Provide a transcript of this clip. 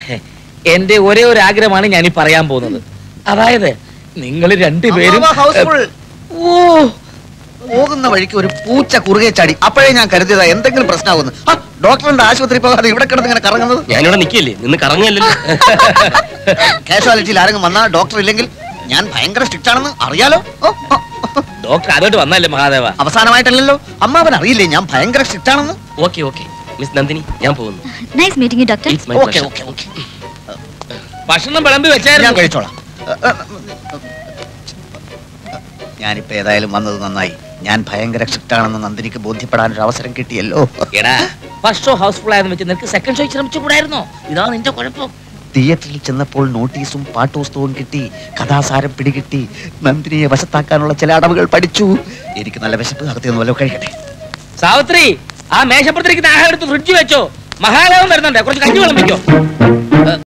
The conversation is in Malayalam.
എന്റെ ഒരേ ഒരു ആഗ്രഹമാണ് ഞാൻ പറയാൻ പോകുന്നത്. അതായത് നിങ്ങൾ രണ്ടുപേരും പോകുന്ന വഴിക്ക് ഒരു പൂച്ച കുറുകെ ചാടി. അപ്പോഴേ ഞാൻ കരുതിയതാ എന്തെങ്കിലും പ്രശ്നമാകുന്നു. ഡോക്ടറിന്റെ ആശുപത്രി പോകാതെ ഇവിടെ കിടന്ന് ഇങ്ങനെ കറങ്ങുന്നത്. ഞാനിവിടെ നിൽക്കില്ലേ, നിന്ന് കറങ്ങല്ലോ. കാഷ്വാലിറ്റിയിൽ ആരെങ്കിലും വന്നാൽ ഡോക്ടർ ഇല്ലെങ്കിൽ ഞാൻ ഭയങ്കര സ്ട്രിക്റ്റ് ആണെന്ന് അറിയാലോ. ഡോക്ടർ അതോട്ട് വന്നല്ലേ മഹാദേവ? അവസാനമായിട്ടല്ലോ. അമ്മാവൻ അറിയില്ലേ ഞാൻ ഭയങ്കര സ്ട്രിക്റ്റ് ആണെന്ന്? ഓക്കെ ഓക്കെ മിസ് നന്ദിനി, ഞാൻ പോകുന്നു. Nice meeting you doctor. Okay okay okay. ഭക്ഷണം വിളമ്പി വെച്ചായിരുന്നു. ഞാൻ കഴിച്ചോളാം. ഞാനിപ്പോ ഏതായാലും വന്നത് നന്നായി. ഞാൻ ഭയങ്കര സ്ട്രിക്റ്റ് ആണെന്ന് നന്ദിനിക്ക് ബോധ്യപ്പെടാൻ ഒരു അവസരം കിട്ടിയല്ലോ. എടാ, ഫസ്റ്റ് ഷോ ഹൗസ്ഫുൾ ആയെന്ന് വെച്ച് നിനക്ക് സെക്കൻഡ് ഷോ ശ്രമിച്ചുകൂടായിരുന്നോ? ഇതാണ് നിന്റെ കുഴപ്പം. തിയേറ്ററിൽ ചെന്നപ്പോൾ നോട്ടീസും പാട്ടുപുസ്തകവും കിട്ടി, കഥാസാരം പിടികിട്ടി, നന്ദിനിയെ വശത്താക്കാനുള്ള ചില അടവുകൾ പഠിച്ചു. എനിക്ക് നല്ല വിശപ്പ്, അകത്തേന്ന് വല്ലതും കഴിക്കട്ടെ. സാവിത്രി, ആ മേശപ്പുറത്തിരിക്കുന്ന ആഹാരം എടുത്ത് ഫ്രിഡ്ജ് വെച്ചോ. മഹാദേവൻ വരുന്നുണ്ട്, കുറച്ച് കഞ്ഞി വിളമ്പിക്കോ.